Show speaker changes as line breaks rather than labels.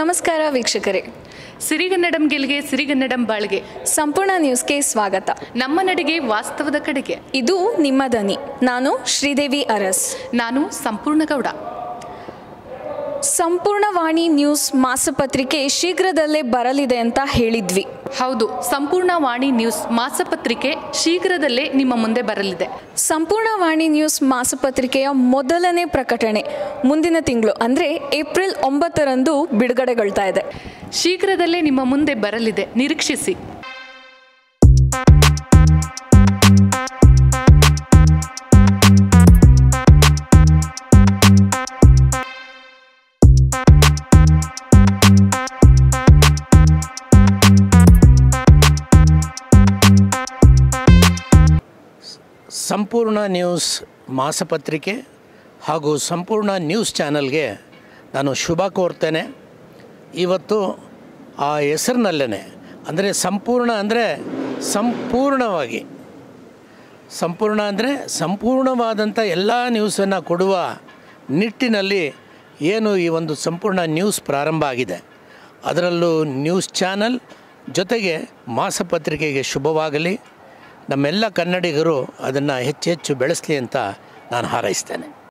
ನಮಸ್ಕಾರ ವೀಕ್ಷಕರೇ,
ಸಿರಿಗನ್ನಡಂ ಗೆಲ್ಗೆ ಸಿರಿಗನ್ನಡಂ ಬಾಳ್ಗೆ
ಸಂಪೂರ್ಣ ನ್ಯೂಸ್ಗೆ ಸ್ವಾಗತ.
ನಮ್ಮ ನಡೆಗೆ ವಾಸ್ತವದ ಕಡೆಗೆ.
ಇದು ನಿಮ್ಮ ದನಿ. ನಾನು ಶ್ರೀದೇವಿ ಅರಸ್.
ನಾನು ಸಂಪೂರ್ಣ ಗೌಡ.
ಸಂಪೂರ್ಣವಾಣಿ ನ್ಯೂಸ್ ಮಾಸಪತ್ರಿಕೆ ಶೀಘ್ರದಲ್ಲೇ ಬರಲಿದೆ ಅಂತ ಹೇಳಿದ್ವಿ.
ಹೌದು, ಸಂಪೂರ್ಣವಾಣಿ ನ್ಯೂಸ್ ಮಾಸಪತ್ರಿಕೆ ಶೀಘ್ರದಲ್ಲೇ ನಿಮ್ಮ ಮುಂದೆ ಬರಲಿದೆ.
ಸಂಪೂರ್ಣವಾಣಿ ನ್ಯೂಸ್ ಮಾಸಪತ್ರಿಕೆಯ ಮೊದಲನೇ ಪ್ರಕಟಣೆ ಮುಂದಿನ ತಿಂಗಳು ಅಂದರೆ ಏಪ್ರಿಲ್ 9ರಂದು ಬಿಡುಗಡೆಗೊಳ್ತಾ ಇದೆ.
ಶೀಘ್ರದಲ್ಲೇ ನಿಮ್ಮ ಮುಂದೆ ಬರಲಿದೆ, ನಿರೀಕ್ಷಿಸಿ.
ಸಂಪೂರ್ಣ ನ್ಯೂಸ್ ಮಾಸಪತ್ರಿಕೆ ಹಾಗೂ ಸಂಪೂರ್ಣ ನ್ಯೂಸ್ ಚಾನಲ್ಗೆ ನಾನು ಶುಭ ಕೋರ್ತೇನೆ. ಇವತ್ತು ಆ ಹೆಸರಿನಲ್ಲೇ ಅಂದರೆ ಸಂಪೂರ್ಣ ಅಂದರೆ ಸಂಪೂರ್ಣವಾಗಿ, ಸಂಪೂರ್ಣ ಅಂದರೆ ಸಂಪೂರ್ಣವಾದಂಥ ಎಲ್ಲ ನ್ಯೂಸನ್ನು ಕೊಡುವ ನಿಟ್ಟಿನಲ್ಲಿ ಏನು ಈ ಒಂದು ಸಂಪೂರ್ಣ ನ್ಯೂಸ್ ಪ್ರಾರಂಭ ಆಗಿದೆ. ಅದರಲ್ಲೂ ನ್ಯೂಸ್ ಚಾನಲ್ ಜೊತೆಗೆ ಮಾಸಪತ್ರಿಕೆಗೆ ಶುಭವಾಗಲಿ. ನಮ್ಮೆಲ್ಲ ಕನ್ನಡಿಗರು ಅದನ್ನು ಹೆಚ್ಚು ಹೆಚ್ಚು ಬೆಳೆಸಲಿ ಅಂತ ನಾನು ಹಾರೈಸ್ತೇನೆ.